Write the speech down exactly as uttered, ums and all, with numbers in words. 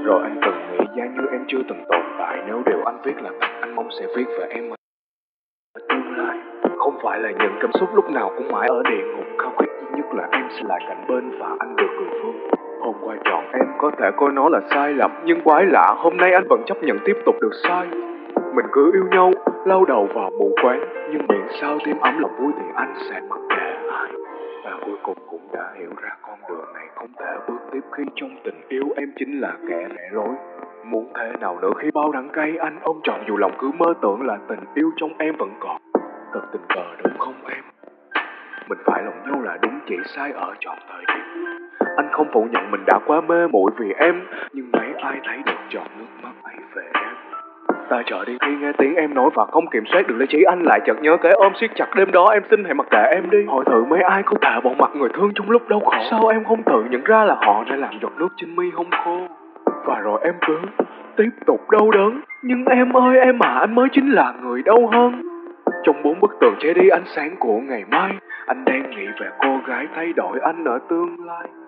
Rồi anh từng nghĩ giá như em chưa từng tồn tại, nếu điều anh viết là thật, anh mong sẽ viết về em ở tương lai. Không phải là những cảm xúc lúc nào cũng mãi ở địa ngục, khao khát duy nhất là em sẽ lại cạnh bên và anh được cười vương. Hôm qua chọn em có thể coi nó là sai lầm, nhưng quái lạ hôm nay anh vẫn chấp nhận tiếp tục được sai. Mình cứ yêu nhau, lao đầu vào mù quáng, nhưng miễn sao thêm ấm lòng vui thì anh sẽ mặc kệ ai. Và cuối cùng cũng đã hiểu ra con đường này không thể bước tiếp, khi trong tình yêu em chính là kẻ rẽ lối. Muốn thế nào nữa khi bao đắng cay anh ôm trọn, dù lòng cứ mơ tưởng là tình yêu trong em vẫn còn. Thật tình cờ đúng không em? Mình phải lòng nhau là đúng, chỉ sai ở trọn thời điểm. Anh không phủ nhận mình đã quá mê muội vì em, nhưng mấy ai thấy được giọt nước mắt ấy về em. Ta trở đi khi nghe tiếng em nói và không kiểm soát được lý trí, anh lại chợt nhớ cái ôm siết chặt đêm đó. Em xin hãy mặc kệ em đi. Hỏi thử mấy ai có thể bỏ mặc người thương trong lúc đau khổ. Sao em không tự nhận ra là họ đã làm giọt nước trên mi hông khô? Và rồi em cứ tiếp tục đau đớn. Nhưng em ơi em à, anh mới chính là người đau hơn. Trong bốn bức tường che đi ánh sáng của ngày mai, anh đang nghĩ về cô gái thay đổi anh ở tương lai.